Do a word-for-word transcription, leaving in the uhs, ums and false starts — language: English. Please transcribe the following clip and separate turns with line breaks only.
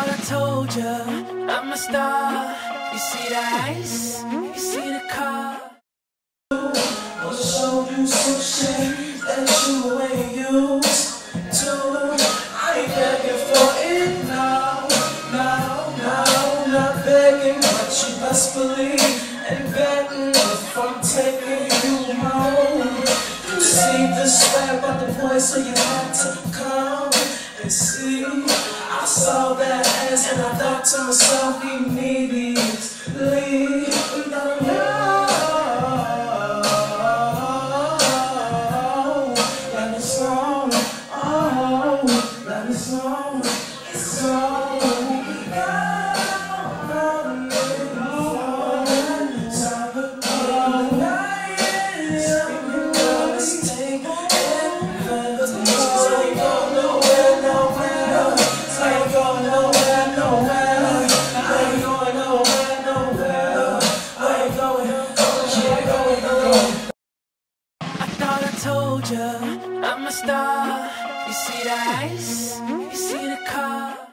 thought I told you I'm a star. You see the ice, you see the car.
I'll show you some shit that you ain't used to. I ain't begging for it now, now, now. Not begging, but you best believe and betting if I'm taking you home. You see this way about the boy, so you had to come and see. I saw that ass and I thought to myself, he needs leave.
Told you I'm a star. You see the ice, you see the car.